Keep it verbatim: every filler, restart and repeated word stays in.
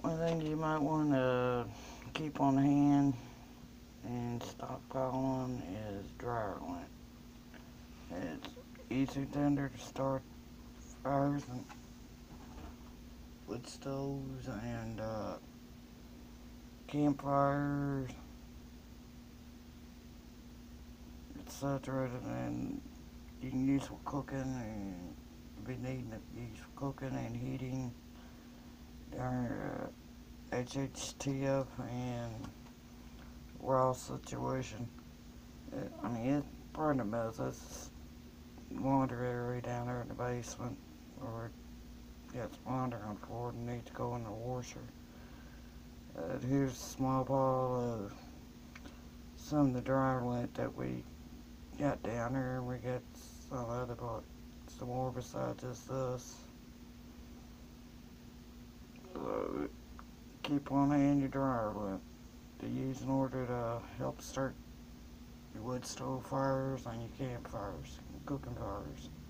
One thing you might want to keep on hand and stockpiling is dryer lint. It's easy tender to start fires and wood stoves and uh, campfires, et cetera. And you can use for cooking and be needing to use for cooking and heating during uh, H H T F and raw situation. It, I mean, it's part of the mess. It's laundry area down there in the basement where it gets laundry on the floor and needs to go in the washer. Uh, here's a small pile of some of the dryer lint that we got down there, and we got some other, but some more besides just this. So keep on hand your dryer lint to use in order to help start your wood stove fires and your campfires, cooking fires.